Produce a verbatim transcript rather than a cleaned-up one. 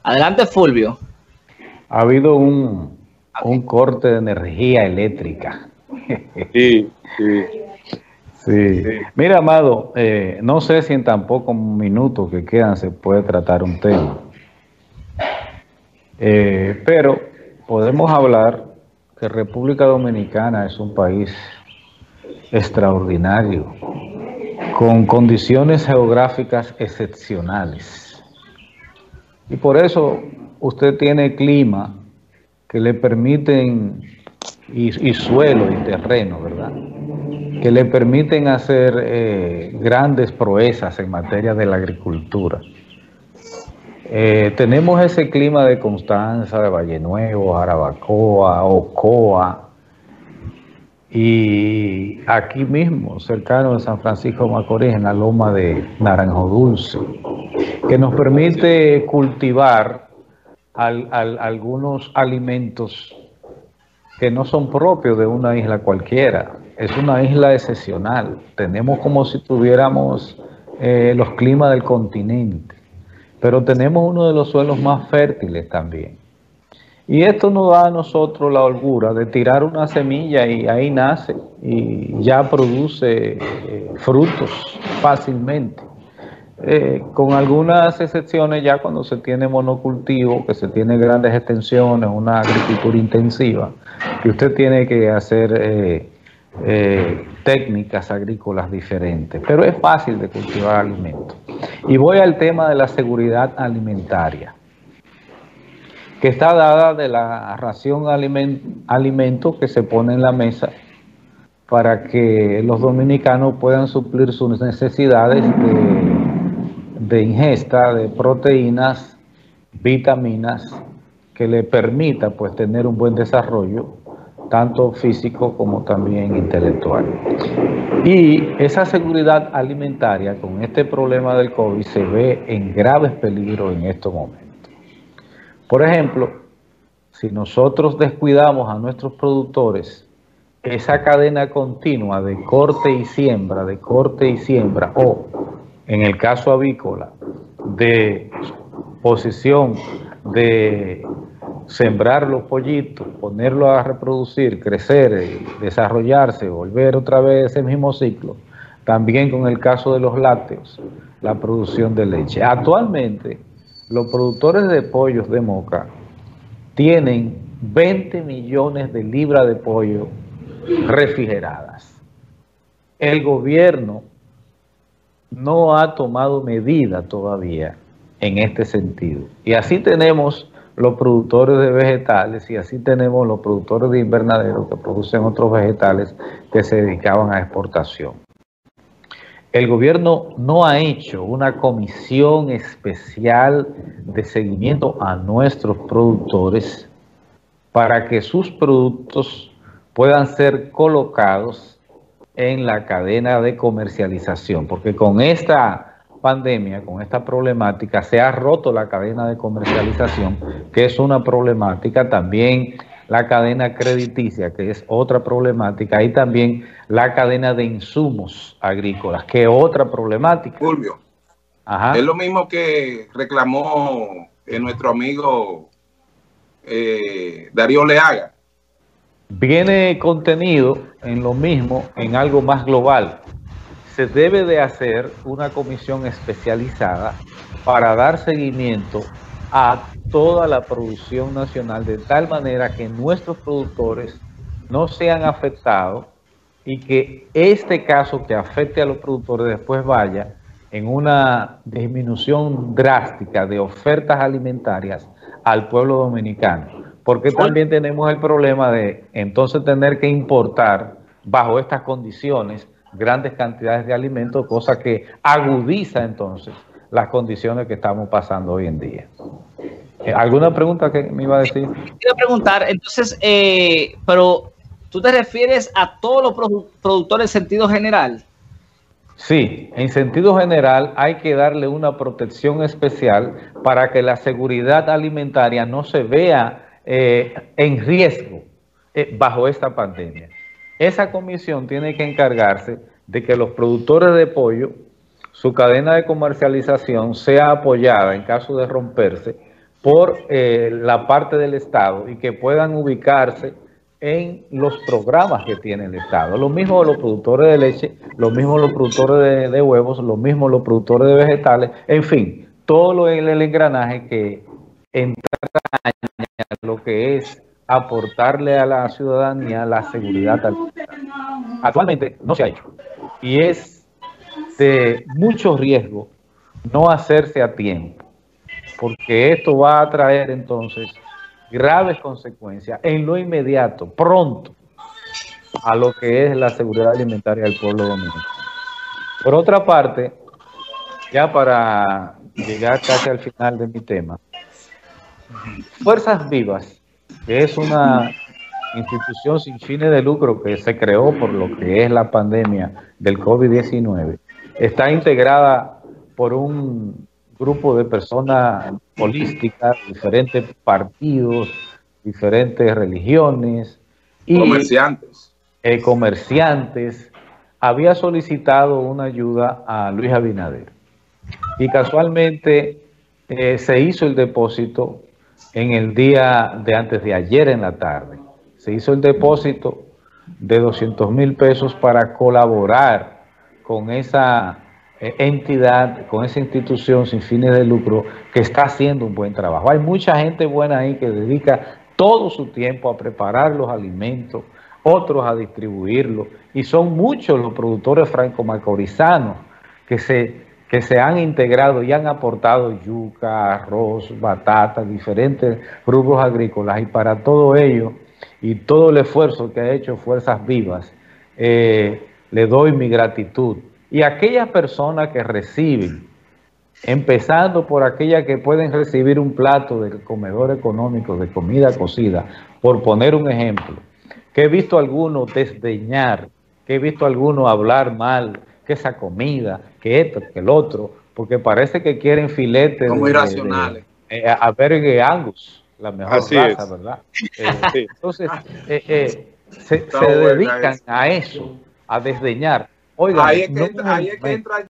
Adelante, Fulvio. Ha habido un, un corte de energía eléctrica. Sí, sí. Sí. Sí. Mira, Amado, eh, no sé si en tan pocos minutos que quedan se puede tratar un tema. Eh, pero podemos hablar que República Dominicana es un país extraordinario, con condiciones geográficas excepcionales. Y por eso usted tiene clima que le permiten, y, y suelo y terreno, ¿verdad?, que le permiten hacer eh, grandes proezas en materia de la agricultura. Eh, tenemos ese clima de Constanza, de Valle Nuevo, Jarabacoa, Ocoa, y aquí mismo, cercano de San Francisco de Macorís, en la loma de Naranjo Dulce, que nos permite cultivar al, al, algunos alimentos que no son propios de una isla cualquiera. Es una isla excepcional. Tenemos como si tuviéramos eh, los climas del continente, pero tenemos uno de los suelos más fértiles también. Y esto nos da a nosotros la holgura de tirar una semilla y ahí nace y ya produce eh, frutos fácilmente. Eh, con algunas excepciones ya cuando se tiene monocultivo, que se tiene grandes extensiones, una agricultura intensiva, que usted tiene que hacer eh, eh, técnicas agrícolas diferentes, pero es fácil de cultivar alimentos. Y voy al tema de la seguridad alimentaria, que está dada de la ración aliment, alimento que se pone en la mesa para que los dominicanos puedan suplir sus necesidades de de ingesta de proteínas, vitaminas, que le permita pues tener un buen desarrollo, tanto físico como también intelectual. Y esa seguridad alimentaria con este problema del COVID se ve en graves peligros en estos momentos. Por ejemplo, si nosotros descuidamos a nuestros productores, esa cadena continua de corte y siembra, de corte y siembra, o en el caso avícola, de posición de sembrar los pollitos, ponerlos a reproducir, crecer, desarrollarse, volver otra vez ese mismo ciclo, también con el caso de los lácteos, la producción de leche. Actualmente, los productores de pollos de Moca tienen veinte millones de libras de pollo refrigeradas. El gobierno no ha tomado medida todavía en este sentido. Y así tenemos los productores de vegetales y así tenemos los productores de invernaderos que producen otros vegetales que se dedicaban a exportación. El gobierno no ha hecho una comisión especial de seguimiento a nuestros productores para que sus productos puedan ser colocados en la cadena de comercialización, porque con esta pandemia, con esta problemática, se ha roto la cadena de comercialización, que es una problemática, también la cadena crediticia, que es otra problemática, y también la cadena de insumos agrícolas, que es otra problemática. Fulvio, Ajá. Es lo mismo que reclamó eh, nuestro amigo eh, Darío Leaga. Viene contenido en lo mismo, en algo más global. Se debe de hacer una comisión especializada para dar seguimiento a toda la producción nacional, de tal manera que nuestros productores no sean afectados y que este caso que afecte a los productores después vaya en una disminución drástica de ofertas alimentarias al pueblo dominicano. Porque también tenemos el problema de entonces tener que importar bajo estas condiciones grandes cantidades de alimentos, cosa que agudiza entonces las condiciones que estamos pasando hoy en día. ¿Alguna pregunta que me iba a decir? Quiero preguntar, entonces, eh, pero ¿tú te refieres a todos los produ productores en sentido general? Sí, en sentido general hay que darle una protección especial para que la seguridad alimentaria no se vea Eh, en riesgo eh, bajo esta pandemia. Esa comisión tiene que encargarse de que los productores de pollo, su cadena de comercialización sea apoyada en caso de romperse por eh, la parte del Estado y que puedan ubicarse en los programas que tiene el Estado. Lo mismo los productores de leche, lo mismo los productores de, de huevos, lo mismo los productores de vegetales, en fin, todo lo, el, el engranaje que entraña lo que es aportarle a la ciudadanía la seguridad alimentaria. Actualmente no se ha hecho y es de mucho riesgo no hacerse a tiempo, porque esto va a traer entonces graves consecuencias en lo inmediato, pronto, a lo que es la seguridad alimentaria del pueblo dominicano. Por otra parte, ya para llegar casi al final de mi tema, Fuerzas Vivas, que es una institución sin fines de lucro que se creó por lo que es la pandemia del COVID diecinueve, está integrada por un grupo de personas holísticas, diferentes partidos, diferentes religiones y comerciantes. Eh, comerciantes. Había solicitado una ayuda a Luis Abinader y casualmente eh, se hizo el depósito en el día de antes de ayer en la tarde. Se hizo el depósito de doscientos mil pesos para colaborar con esa eh, entidad, con esa institución sin fines de lucro que está haciendo un buen trabajo. Hay mucha gente buena ahí que dedica todo su tiempo a preparar los alimentos, otros a distribuirlos, y son muchos los productores franco-macorizanos que se, que se han integrado y han aportado yuca, arroz, batata, diferentes rubros agrícolas, y para todo ello y todo el esfuerzo que ha hecho Fuerzas Vivas, eh, le doy mi gratitud. Y aquellas personas que reciben, empezando por aquellas que pueden recibir un plato del comedor económico de comida cocida, por poner un ejemplo, que he visto a algunos desdeñar, que he visto a algunos hablar mal, que esa comida, que esto, que el otro, porque parece que quieren filetes como de, irracionales. De, de, eh, a Berge Angus, la mejor Así raza, es. ¿verdad? Eh, sí. Entonces, eh, eh, se, se dedican a eso, a desdeñar. Oigan, ahí es que no entra, ahí es que entra